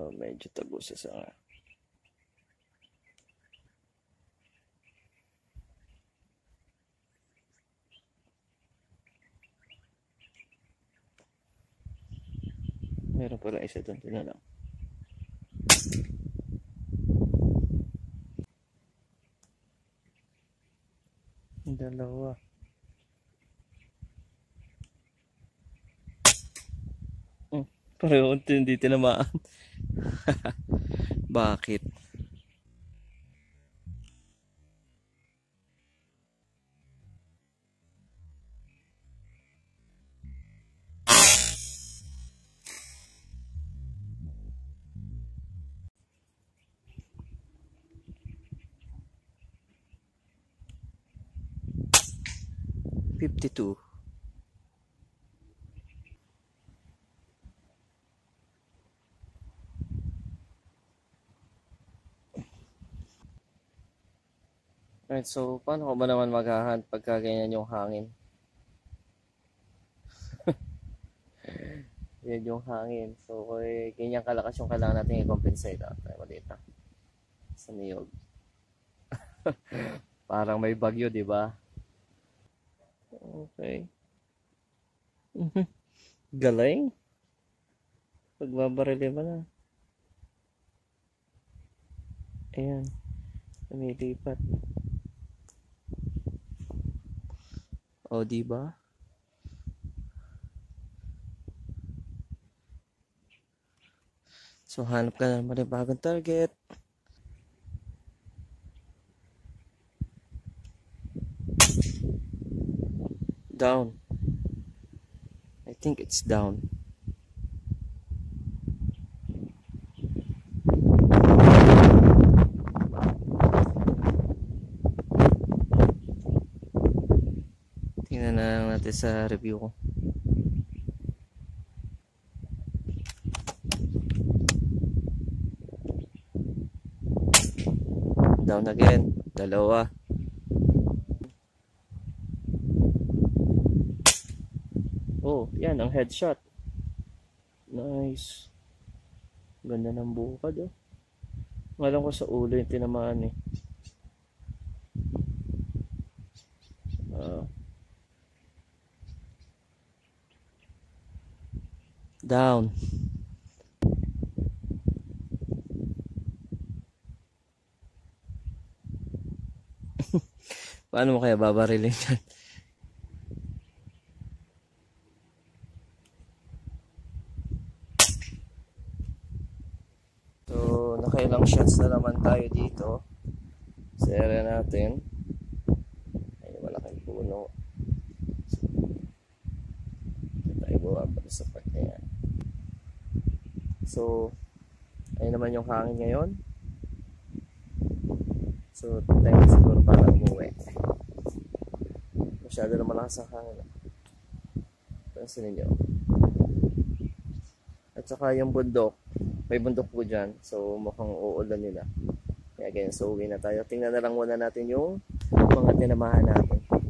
Medyo tago sa sanga. Meron pala isa doon. Tingnan lang. Dalawa. Pareho hindi tinamaan. Bakit? $52. Right, so paano ko ba naman maghahunt pagka ganyan yung hangin? Yan yung hangin. So, ganyan kalakas yung kailangan natin i-compensate. Tayo maliit na. Sa niyog. Parang may bagyo, di ba? Okay. Galing. Pagbabarili ba na? Ayan. Lumilipat. O, diba? So, hanap ka na naman ng bagong target. Down. I think it's down. Tingnan na lang natin sa review ko. Down again. Dalawa. Oh, yan ang headshot. Nice. Ganda ng bukad oh. Ngalan ko sa ulo yung tinamaan eh. Down. Paano mo kaya babarilin yan? So, nakailang shots na naman tayo dito sa area natin. Ay, malaking puno. So, tayo bumabalik sa part na yan. So, ayun naman yung hangin ngayon. So, time siguro para umuwi. Masyado na malakas ang hangin. Pansin niyo. At saka yung bundok, may bundok po dyan. So, mukhang uulan nila. Kaya ganyan, so uwi na tayo. Tingnan na lang muna natin yung mga tinamahan natin.